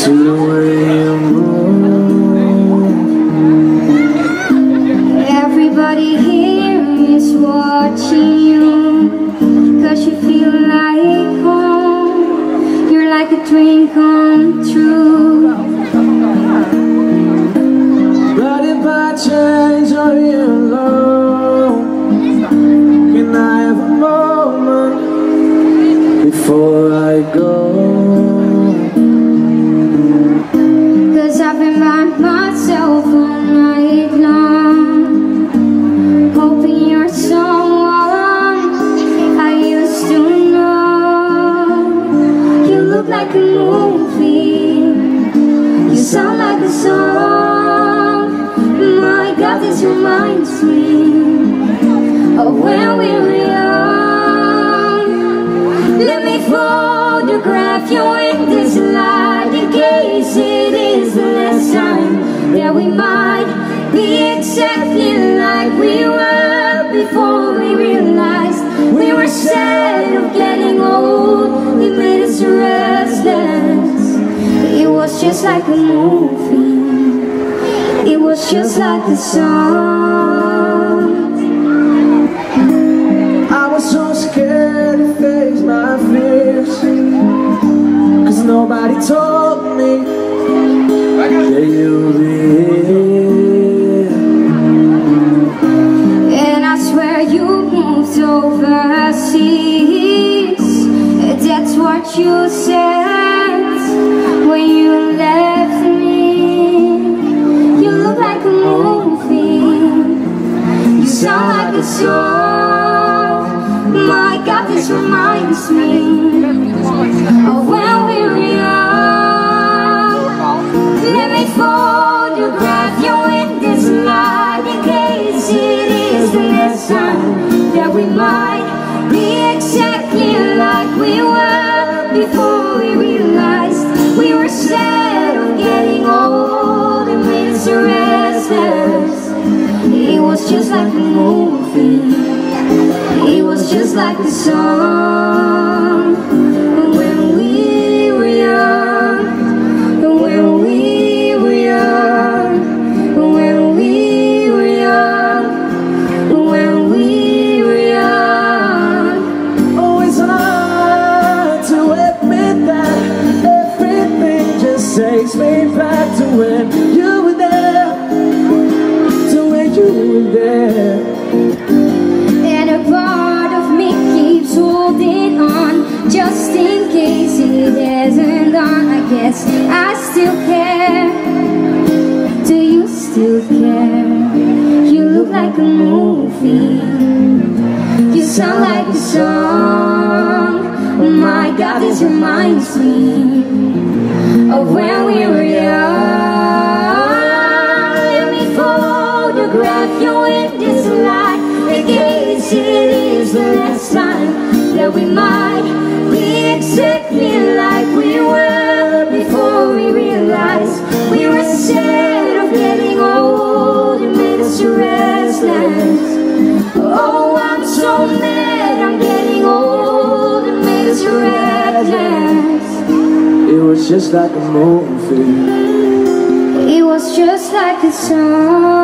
see the way you move. Everybody here is watching you, 'cause you feel like home. You're like a dream come true. But if I change or you're alone, can I have a moment before I go? 'Cause I've been by myself all night long, hoping you're someone I used to know. You look like a movie, you sound like a song. My God, this reminds me of when we were young. Let me photograph you in this light, in case it is the last time that we might be exactly like we were before we realized we were sad of getting old. It made us restless. It was just like a movie, it was just like a song. I was so scared to face my fears, 'cause nobody told me that you'd be here. And I swear you moved overseas. That's what you said when you left me. You look like a movie, you sound like a song. My God, this reminds me of when we were young. Let me photograph you in this light, in case it is the last time that we might be exactly like we were before we realized we were sad of getting old and made us restless. It was just like a movie, it was just like a song. When we were young, when we were young, when we were young, when we were young. Oh, it's hard to admit that everything just takes me back to when you were there, to when you were there. And a part of me keeps holding on, just in case it hasn't gone. I guess I still care. Do you still care? You look like a movie, you sound like a song. My God, this reminds me of when we were young. Let me photograph you in this light, in case it is the last time that we might be exactly like we were before we realized we were sad of getting old and made us restless. Oh, I'm so mad I'm getting old and made us restless. It was just like a movie, it was just like a song.